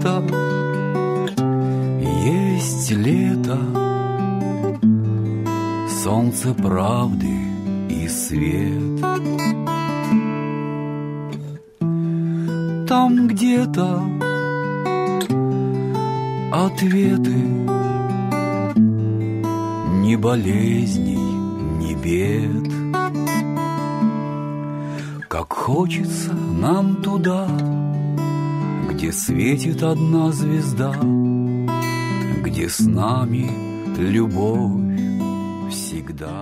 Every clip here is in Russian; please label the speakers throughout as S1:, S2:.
S1: где-то есть лето, солнце правды и свет. Там где-то ответы, ни болезней, ни бед. Как хочется нам туда, где светит одна звезда, где с нами любовь всегда.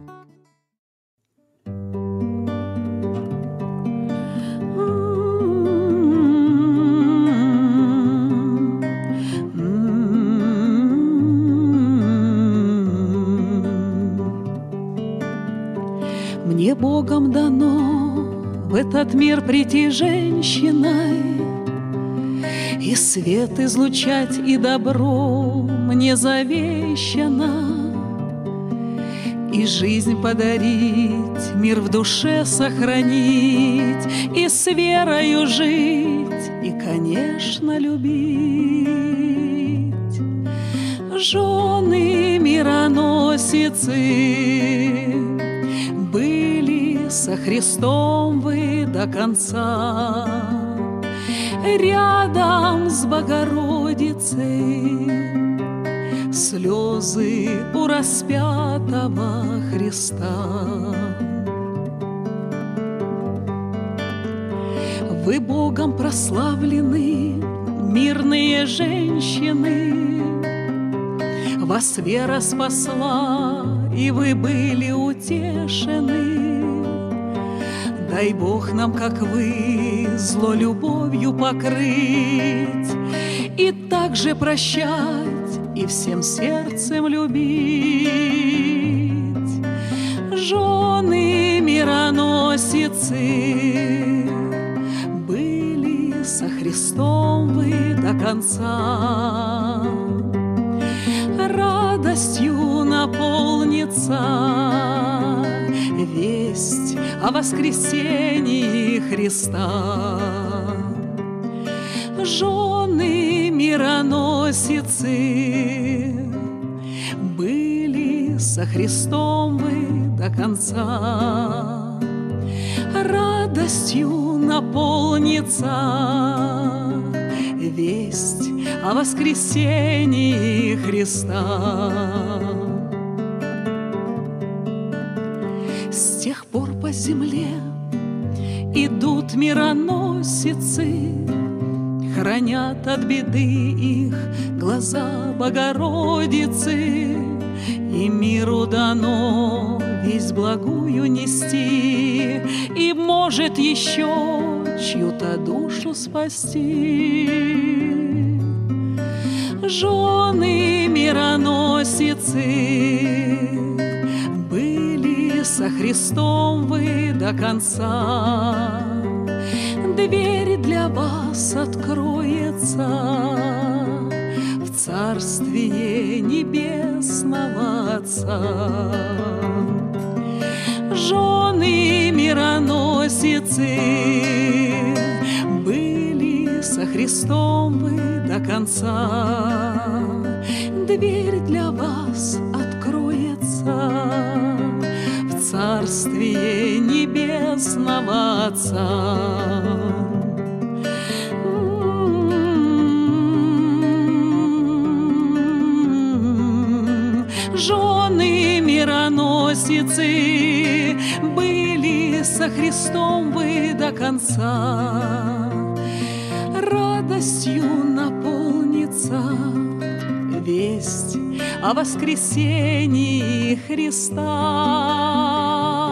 S2: Мне Богом дано в этот мир прийти женщиной, и свет излучать, и добро мне завещано, и жизнь подарить, мир в душе сохранить, и с верою жить, и, конечно, любить. Жены мироносицы, были со Христом вы до конца, рядом с Богородицей, слезы у распятого Христа. Вы Богом прославлены, мирные женщины, вас вера спасла, и вы были утешены. Дай Бог нам, как вы, зло любовью покрыть, и также прощать, и всем сердцем любить. Жены мироносицы, были со Христом вы до конца, радостью наполнится весть о воскресении Христа. Жены мироносицы, были со Христом вы до конца, радостью наполнится весть о воскресении Христа. С тех пор по земле идут мироносицы, хранят от беды их глаза Богородицы, и миру дано весть благую нести, и может еще чью-то душу спасти. Жены мироносицы, были со Христом вы до конца, дверь для вас откроется в царствие небесного Отца. Жены мироносицы, были со Христом вы до конца, дверь для вас откроется в царствие небесного Отца. Жены мироносицы, были со Христом вы до конца, радостью наполнится весть о воскресении Христа.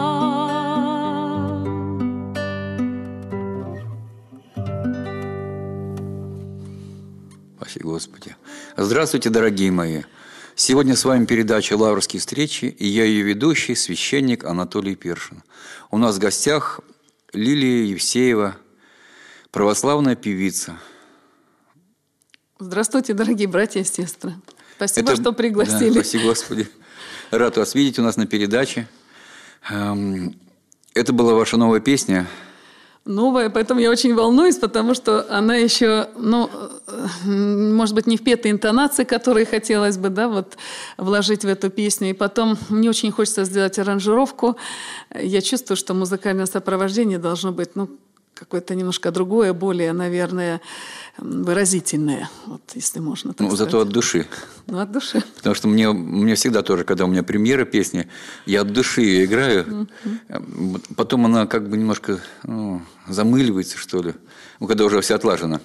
S1: Спасибо, Господи. Здравствуйте, дорогие мои. Сегодня с вами передача «Лаврские встречи», и я ее ведущий, священник Анатолий Першин. У нас в гостях Лилия Евсеева, православная певица.
S2: Здравствуйте, дорогие братья и сестры. Спасибо, что пригласили.
S1: Да, спасибо, Господи. Рад вас видеть у нас на передаче. Это была ваша новая песня.
S2: новая, поэтому я очень волнуюсь, потому что она еще, ну, может быть, не в петой интонации, которые хотелось бы, да, вот вложить в эту песню. И потом мне очень хочется сделать аранжировку. Я чувствую, что музыкальное сопровождение должно быть, ну, какое-то немножко другое, более, наверное, выразительное, вот, если можно так сказать.
S1: Зато от души.
S2: Ну, от души.
S1: Потому что мне всегда тоже, когда у меня премьера песни, я от души ее играю, потом она как бы немножко замыливается, что ли, когда уже все отлажено.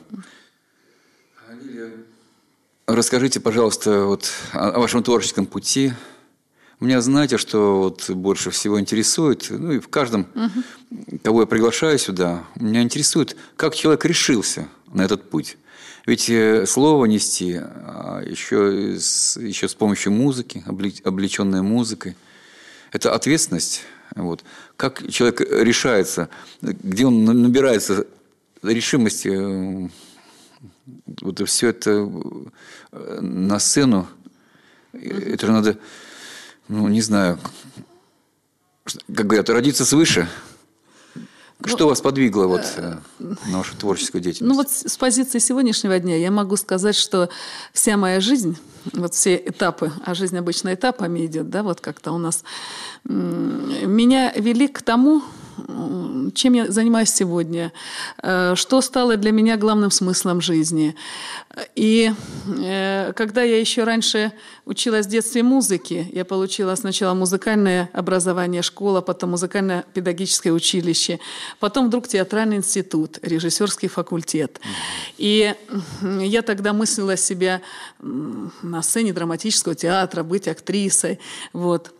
S1: Расскажите, пожалуйста, вот о вашем творческом пути. Меня, знаете, что вот больше всего интересует, ну и в каждом, кого я приглашаю сюда, меня интересует, как человек решился на этот путь. Ведь слово нести еще с помощью музыки, облеченной музыкой, это ответственность. Вот. Как человек решается, где он набирается решимости вот все это на сцену, это же надо... Ну, не знаю, как говорят, родиться свыше. Что вас подвигло вот на вашу творческую деятельность?
S2: Ну вот с позиции сегодняшнего дня я могу сказать, что вся моя жизнь, вот все этапы, а жизнь обычно этапами идет, да, вот как-то у нас, меня вели к тому, чем я занимаюсь сегодня, что стало для меня главным смыслом жизни. И когда я еще раньше училась в детстве музыке, я получила сначала музыкальное образование, школа, потом музыкально-педагогическое училище, потом вдруг театральный институт, режиссерский факультет. И я тогда мыслила себя на сцене драматического театра, быть актрисой, вот.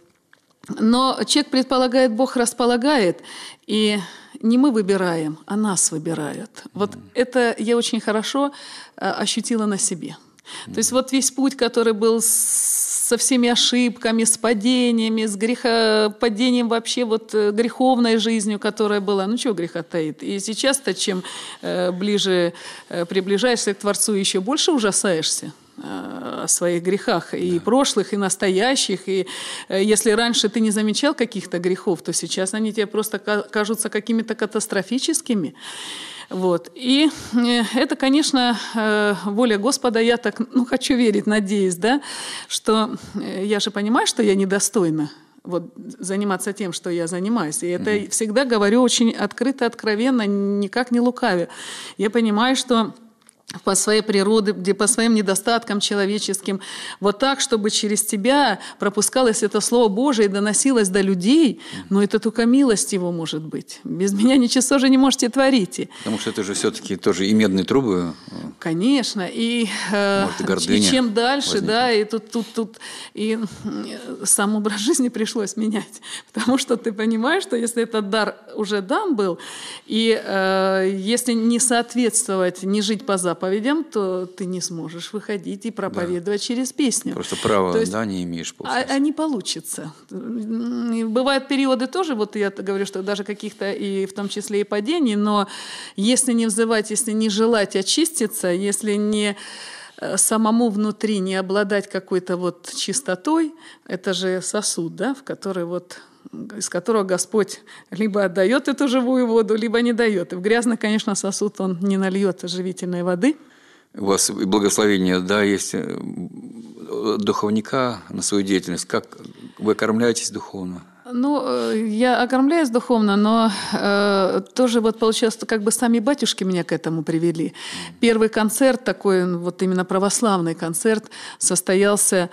S2: Но человек предполагает, Бог располагает, и не мы выбираем, а нас выбирают. Вот это я очень хорошо ощутила на себе. То есть вот весь путь, который был со всеми ошибками, с падениями, с грехопадением вообще, вот греховной жизнью, которая была, ну чего греха таит. И сейчас-то, чем ближе приближаешься к Творцу, еще больше ужасаешься о своих грехах, и прошлых, и настоящих. И если раньше ты не замечал каких-то грехов, то сейчас они тебе просто кажутся какими-то катастрофическими. Вот. И это, конечно, воля Господа. Я так хочу верить, надеюсь, да, что я же понимаю, что я недостойна вот, заниматься тем, что я занимаюсь. И это всегда говорю очень открыто, откровенно, никак не лукавя. Я понимаю, что по своей природе, где по своим недостаткам человеческим, вот так, чтобы через тебя пропускалось это Слово Божие и доносилось до людей, но это только милость Его может быть. Без меня ничего же не можете творить.
S1: Потому что это же все-таки тоже и медные трубы.
S2: Конечно. И, и чем дальше, возникнет. Да, и тут и сам образ жизни пришлось менять. Потому что ты понимаешь, что если этот дар уже дан был, и если не соответствовать, не жить по заповедям, то ты не сможешь выходить и проповедовать через песню.
S1: Просто права, да, не имеешь.
S2: А не получится. Бывают периоды тоже, вот я говорю, что даже каких-то, и в том числе и падений, но если не взывать, если не желать очиститься, если не самому внутри не обладать какой-то вот чистотой, это же сосуд, да, в который вот из которого Господь либо отдает эту живую воду, либо не дает. И в грязный, конечно, сосуд Он не нальет живительной воды.
S1: У вас благословение, да, есть духовника на свою деятельность. Как вы окормляетесь духовно?
S2: Ну, я окормляюсь духовно, но тоже вот получилось, как бы сами батюшки меня к этому привели. Первый концерт такой, вот именно православный концерт, состоялся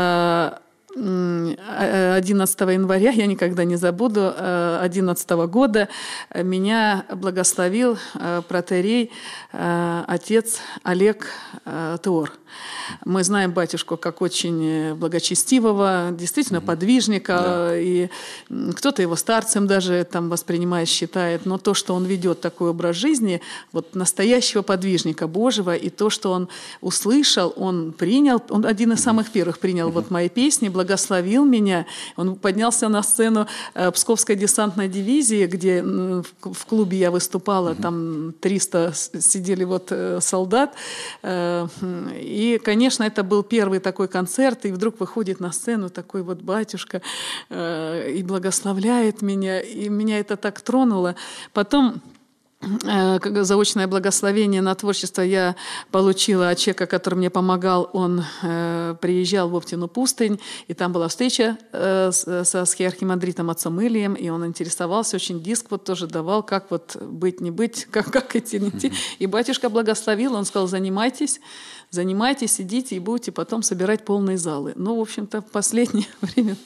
S2: 11 января, я никогда не забуду, 2011 года меня благословил протоиерей отец Олег Теор. Мы знаем батюшку как очень благочестивого, действительно подвижника, да. И кто-то его старцем даже там воспринимает, считает, но то, что он ведет такой образ жизни, вот настоящего подвижника Божьего, и то, что он услышал, он принял, он один из самых первых принял вот мои песни, благословил меня, он поднялся на сцену Псковской десантной дивизии, где в клубе я выступала, там 300 сидели вот солдат, и, конечно, это был первый такой концерт, и вдруг выходит на сцену такой вот батюшка и благословляет меня, и меня это так тронуло. Потом заочное благословение на творчество я получила от человека, который мне помогал. Он приезжал в Оптину пустынь, и там была встреча с архимандритом отцом Илием, и он интересовался, очень диск вот тоже давал, как вот быть, не быть, как идти, не идти. И батюшка благословил, он сказал, занимайтесь, идите и будете потом собирать полные залы. Ну, в общем-то, в последнее время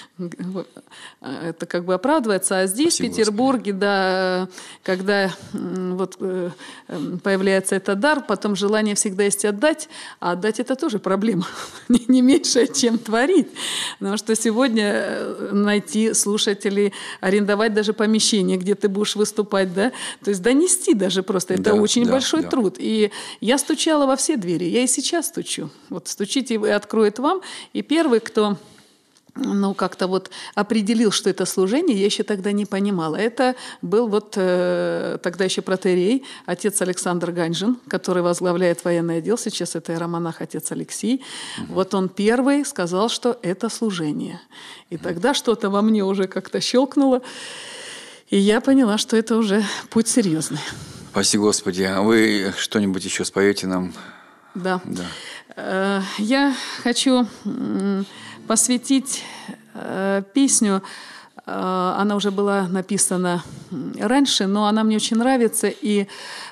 S2: это как бы оправдывается. А здесь, спасибо, в Петербурге, Господи. Да, когда вот появляется этот дар, потом желание всегда есть отдать, а отдать это тоже проблема, не меньшая, чем творить. Потому что сегодня найти слушателей, арендовать даже помещение, где ты будешь выступать, да, то есть донести даже просто, это очень большой труд. И я стучала во все двери, я и сейчас стучу. Вот стучите, и откроет вам. И первый, кто как-то вот определил, что это служение, я еще тогда не понимала. Это был вот тогда еще протоиерей, отец Александр Ганьжин, который возглавляет военный отдел, сейчас это иеромонах отец Алексей. Вот он первый сказал, что это служение. И тогда что-то во мне уже как-то щелкнуло, и я поняла, что это уже путь серьезный.
S1: Спаси Господи. А вы что-нибудь еще споете нам?
S2: Да. Я хочу посвятить песню. Она уже была написана раньше, но она мне очень нравится. И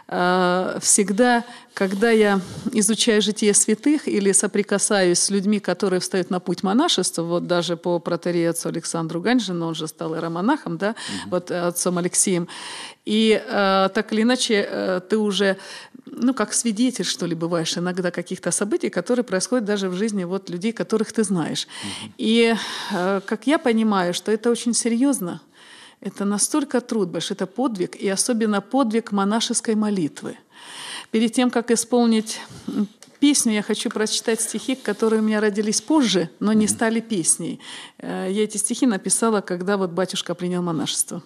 S2: всегда, когда я изучаю житие святых или соприкасаюсь с людьми, которые встают на путь монашества, вот даже по протоиерею отцу Александру Ганьжину, он же стал иеромонахом, да, вот отцом Алексеем. И так или иначе ты уже, как свидетель, что ли, бываешь иногда каких-то событий, которые происходят даже в жизни вот людей, которых ты знаешь. И как я понимаю, что это очень серьезно, это настолько труд большой, это подвиг, и особенно подвиг монашеской молитвы. Перед тем, как исполнить песню, я хочу прочитать стихи, которые у меня родились позже, но не стали песней. Я эти стихи написала, когда вот батюшка принял монашество.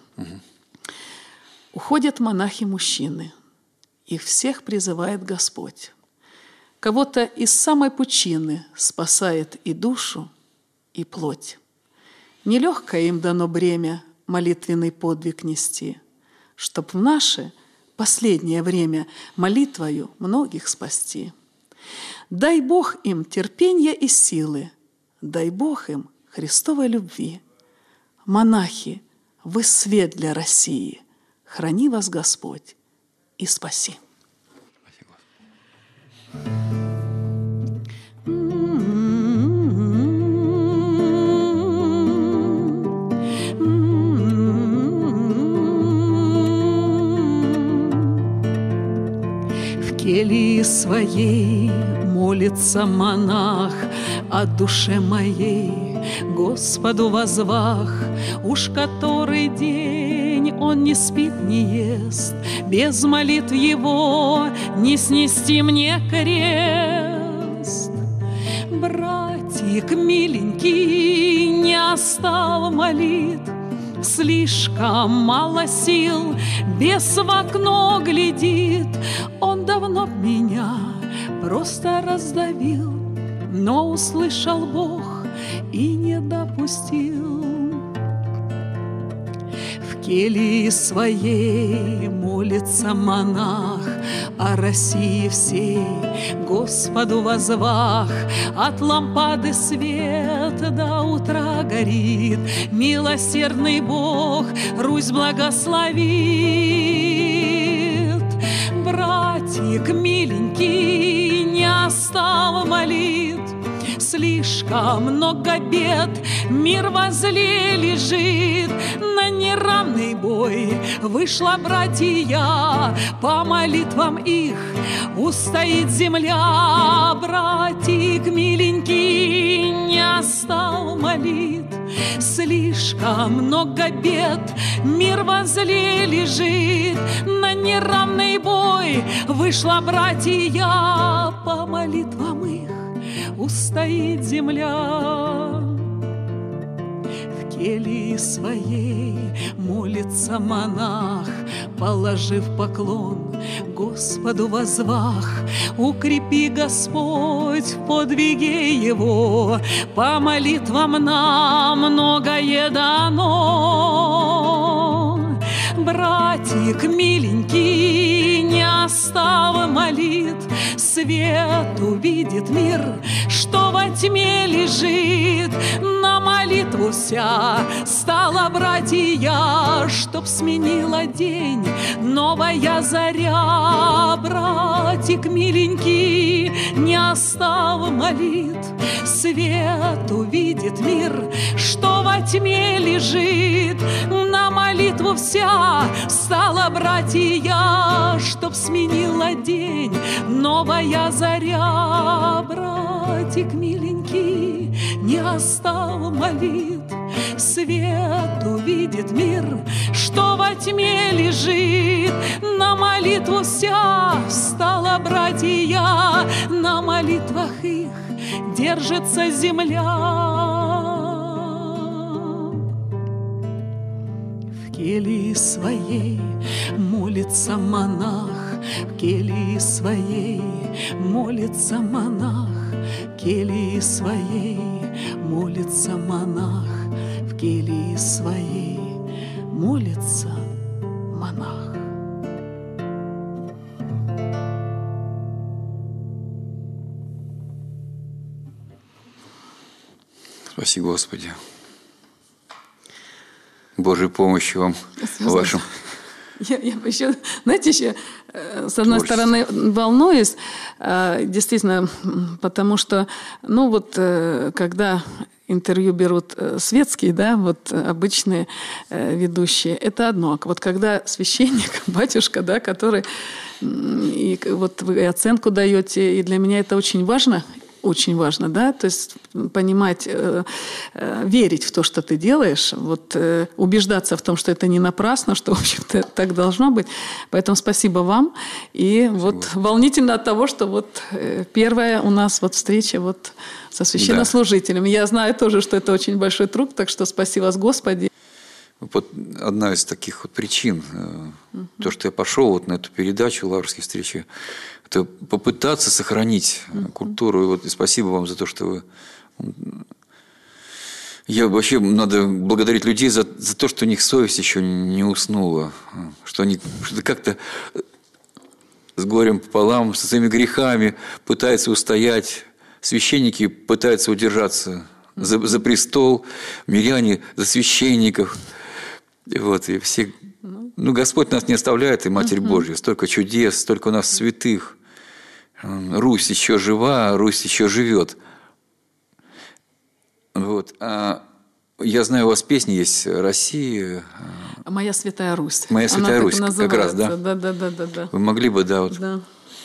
S2: «Уходят монахи-мужчины, их всех призывает Господь. Кого-то из самой пучины спасает и душу, и плоть. Нелегкое им дано бремя молитвенный подвиг нести, чтоб в наше последнее время молитвою многих спасти. Дай Бог им терпенья и силы, дай Бог им Христовой любви. Монахи, вы свет для России, храни вас Господь и спаси».
S3: В келье своей молится монах о душе моей, Господу возвах, уж который день он не спит, не ест, без молитв его не снести мне крест. Братик миленький не остал молитв, слишком мало сил, бес в окно глядит, он давно меня просто раздавил, но услышал Бог и не допустил. В келье своей молится монах о России всей, Господу возвах, от лампады свет до утра горит, милосердный Бог Русь благословит. Братик миленький не остал молитв, слишком много бед, мир возле лежит, на неравный бой вышла братья, по молитвам их устоит земля. Братик миленький не остал молитв, слишком много бед, мир возле лежит, на неравный бой вышла братья, по молитвам их устоит земля. В келье своей молится монах, положив поклон, Господу возвах. Укрепи, Господь, в подвиге его, по молитвам нам многое дано. братик миленький, не остава молит, свет увидит мир, что во тьме лежит. На молитву вся стала братья, чтоб сменила день новая заря. Братик миленький, не остава молит, свет увидит мир, что во тьме лежит. На молитву вся стала братья, чтоб сменила день новая заря. Братик миленький, не остава молит, свет увидит мир, что во тьме лежит. На молитву вся стала братья, на молитвах их держится земля. В келье своей молится монах, в келье своей молится монах, в келье своей молится монах, в келье своей молится монах.
S1: Спаси Господи. Божьей помощи вам в вашем...
S2: Я еще, знаете, еще, с одной стороны, волнуюсь, действительно, потому что, ну вот, когда интервью берут светские, да, вот обычные ведущие, это одно. Вот когда священник, батюшка, да, который, и вот вы оценку даете, и для меня это очень важно, да, то есть понимать, верить в то, что ты делаешь, вот убеждаться в том, что это не напрасно, что, в общем-то, так должно быть. Поэтому спасибо вам. И спасибо. Вот волнительно от того, что вот первая у нас вот встреча вот со священнослужителем. Да. Я знаю тоже, что это очень большой труд, так что спаси вас, Господи.
S1: Вот одна из таких вот причин, то, что я пошел вот на эту передачу «Лаврские встречи», это попытаться сохранить культуру. И вот и спасибо вам за то, что вы... Я вообще надо благодарить людей за то, что у них совесть еще не уснула, что они как-то с горем пополам, со своими грехами пытаются устоять. Священники пытаются удержаться за престол, миряне за священников. Вот, и все... Ну, Господь нас не оставляет, и Матерь Божья. Столько чудес, столько у нас святых. Русь еще жива, Русь еще живет. Вот. Я знаю, у вас песни есть «Россия».
S2: «Моя святая Русь».
S1: «Моя святая Русь», как раз, да?
S2: Да.
S1: Вы могли бы, да, вот...
S2: Да.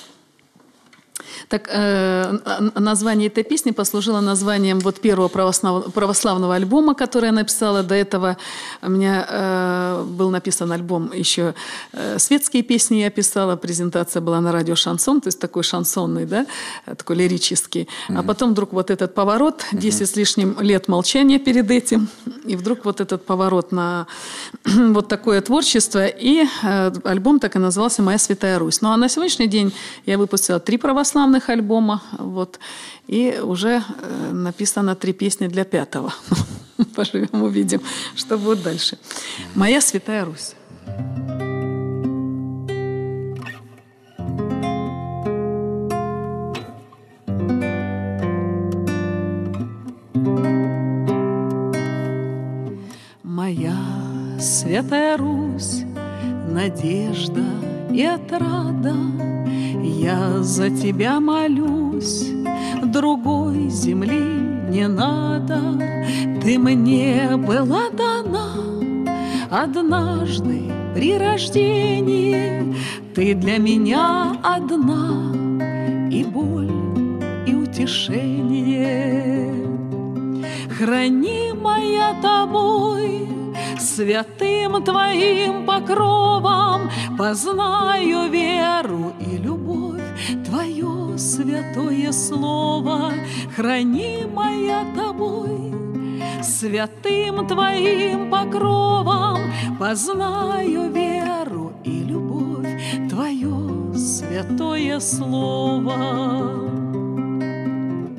S2: Так, название этой песни послужило названием вот первого православного альбома, который я написала. До этого у меня был написан альбом еще светские песни я писала. Презентация была на радио «Шансон», то есть такой шансонный, да, такой лирический. А потом вдруг вот этот поворот, 10 с лишним лет молчания перед этим, и вдруг вот этот поворот на вот такое творчество. И альбом так и назывался «Моя святая Русь». Ну а на сегодняшний день я выпустила 3 православных альбома, вот, и уже написано 3 песни для 5-го. Поживем, увидим, что будет дальше. «Моя святая Русь». Моя святая Русь, надежда и отрада, я за тебя молюсь, другой земли не надо. Ты мне была дана однажды при рождении, ты для меня одна, и боль, и утешение. Хранимая тобой, святым твоим покровом, познаю веру и любовь, твое святое слово. Хранимая тобой, святым твоим покровом, познаю веру и любовь, твое святое слово.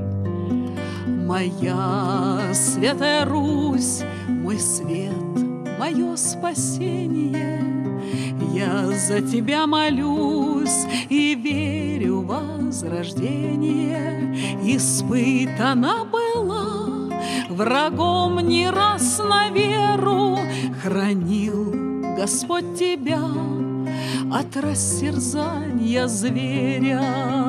S2: Моя святая Русь, мой свет
S3: мое спасение. Я за тебя молюсь и верю в возрождение. Испытана была врагом не раз на веру, хранил Господь тебя от растерзания зверя.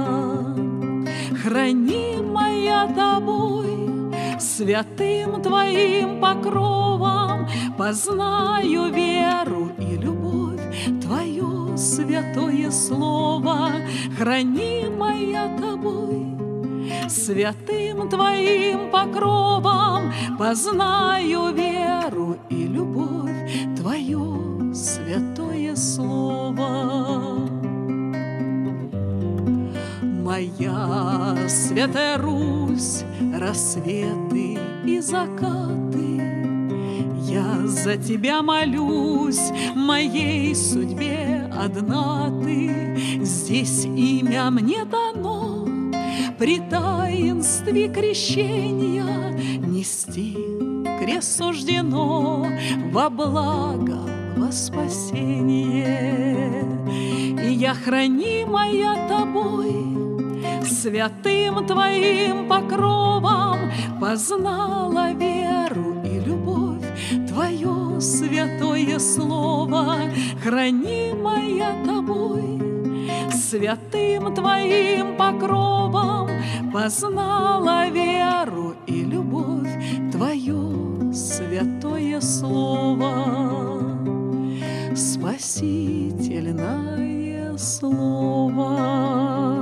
S3: Хранимая тобой, святым твоим покровом, познаю веру и любовь, твое святое слово. Хранимая тобой, святым твоим покровом, познаю веру и любовь, твое святое слово. Моя святая Русь, рассветы и закаты, я за тебя молюсь, моей судьбе одна ты. Здесь имя мне дано, при таинстве крещения нести крест суждено во благо, во спасение. И я, хранимая тобой, святым твоим покровом, познала веру и любовь, твое святое слово. Хранимая тобой, святым твоим покровом, познала веру и любовь, твое святое слово. Спасительное слово.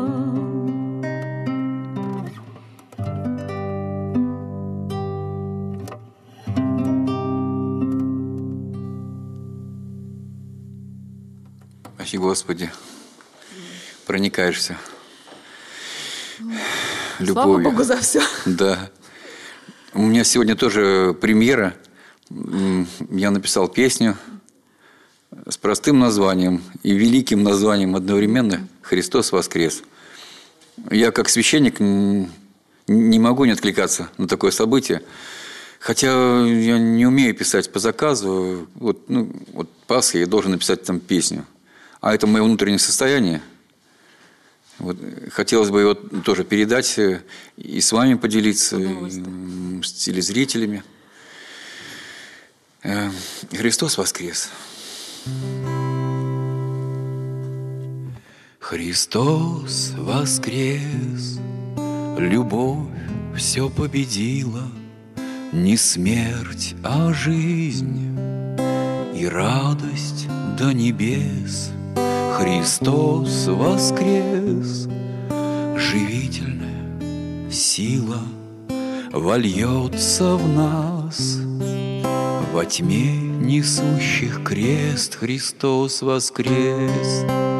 S1: Спасибо, Господи, проникаешься любовью.
S2: Слава Богу за все.
S1: Да. У меня сегодня тоже премьера. Я написал песню с простым названием и великим названием одновременно «Христос воскрес». Я как священник не могу не откликаться на такое событие. Хотя я не умею писать по заказу. Вот Пасха, я должен написать там песню. А это мое внутреннее состояние. Вот, хотелось бы его тоже передать и с вами поделиться, и с телезрителями. Христос воскрес. Христос воскрес, любовь все победила, не смерть, а жизнь и радость до небес. Христос воскрес, живительная сила вольется в нас. Во тьме несущих крест Христос воскрес.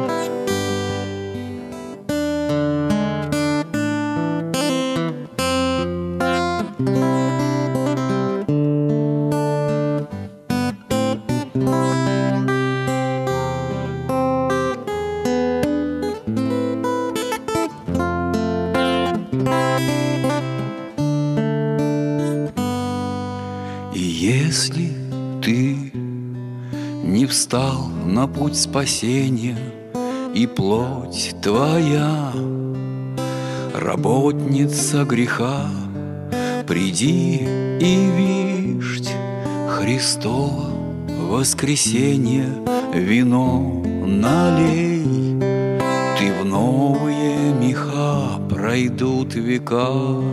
S1: Если ты не встал на путь спасения, и плоть твоя работница греха, приди и вишь Христово воскресенье, вино налей. Ты в новые меха, пройдут века,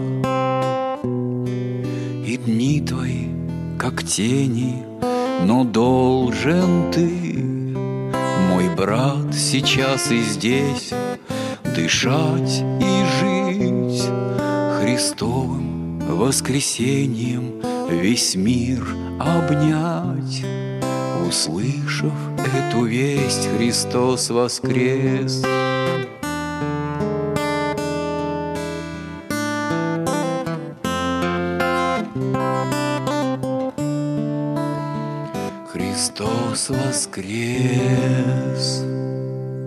S1: и дни твои как тени, но должен ты, мой брат, сейчас и здесь дышать и жить Христовым воскресением, весь мир обнять. Услышав эту весть, Христос воскрес. Христос воскрес.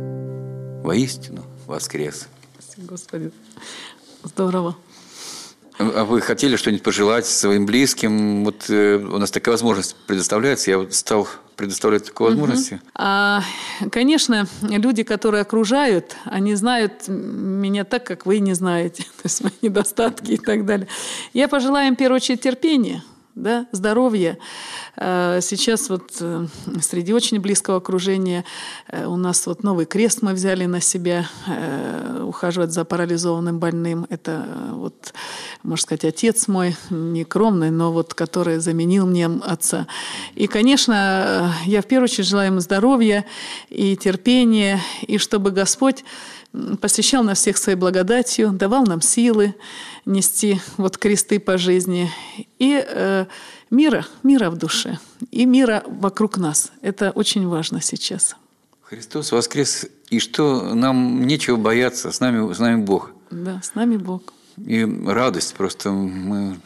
S1: Воистину воскрес.
S2: Спасибо, Господи. Здорово.
S1: А вы хотели что-нибудь пожелать своим близким? Вот у нас такая возможность предоставляется. Я вот стал предоставлять такую возможность.
S2: Конечно, люди, которые окружают, они знают меня так, как вы не знаете. То есть мои недостатки и так далее. Я пожелаю им, в первую очередь, терпения, да, здоровья. Сейчас вот среди очень близкого окружения у нас вот новый крест мы взяли на себя, ухаживать за парализованным больным. Это вот, можно сказать, отец мой, не кровный, но вот который заменил мне отца. И, конечно, я в первую очередь желаю ему здоровья и терпения, и чтобы Господь посещал нас всех своей благодатью, давал нам силы нести вот кресты по жизни и мира в душе и мира вокруг нас. Это очень важно сейчас.
S1: Христос воскрес, и что нам нечего бояться, с нами Бог.
S2: Да, с нами Бог.
S1: И радость, просто мы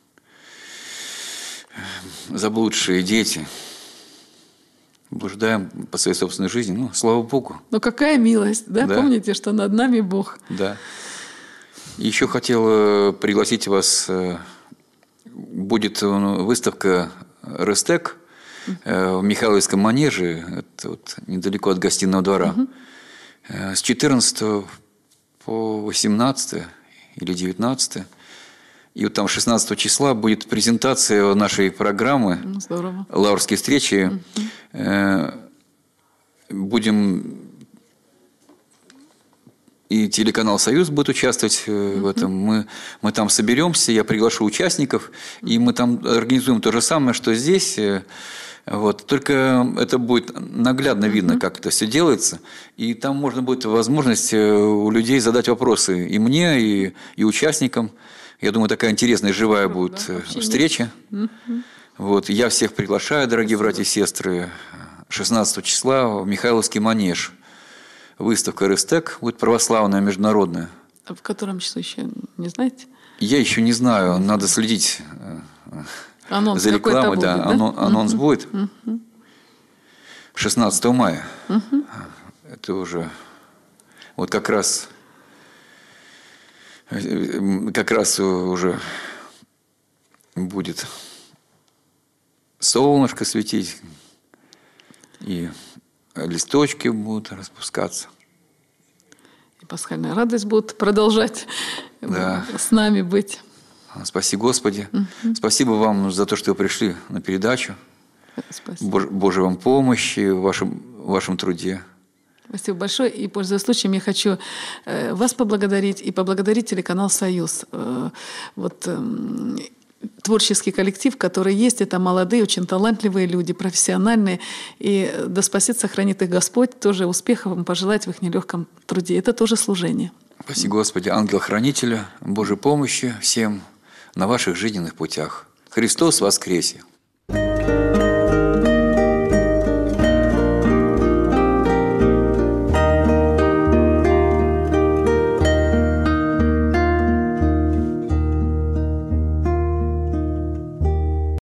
S1: заблудшие дети, блуждаем по своей собственной жизни. Ну, слава Богу.
S2: Но какая милость, да? Помните, что над нами Бог.
S1: Да. Еще хотел пригласить вас. Будет выставка «Рестек» в Михайловском манеже. Это вот недалеко от Гостиного двора. С 14 по 18 или 19. И вот там 16 числа будет презентация нашей программы.
S2: Здорово.
S1: «Лаврские встречи». Будем... И телеканал «Союз» будет участвовать в этом. Мы там соберемся, я приглашу участников, и мы там организуем то же самое, что здесь. Вот. Только это будет наглядно видно, как это все делается. И там можно будет возможность у людей задать вопросы и мне, и участникам. Я думаю, такая интересная, живая будет встреча. Вот. Я всех приглашаю, дорогие братья и сестры. 16 числа в Михайловский манеж. Выставка «Рестек» будет православная, международная.
S2: А в котором часу еще не знаете?
S1: Я еще не знаю, надо следить
S2: анонс
S1: за рекламой.
S2: Будет,
S1: да? Анонс будет 16 мая. Это уже вот как раз уже будет солнышко светить, и листочки будут распускаться.
S2: И пасхальная радость будет продолжать с нами быть.
S1: Спаси Господи. Спасибо вам за то, что вы пришли на передачу.
S2: Спасибо.
S1: Божьей вам помощи в вашем труде.
S2: Спасибо большое. И, пользуясь случаем, я хочу вас поблагодарить и поблагодарить телеканал «Союз». Творческий коллектив, который есть, это молодые, очень талантливые люди, профессиональные. И да спасет, сохранит их Господь. Тоже успехов вам пожелать в их нелегком труде. Это тоже служение.
S1: Спаси Господи, ангел-хранителя, Божьей помощи всем на ваших жизненных путях. Христос воскресе!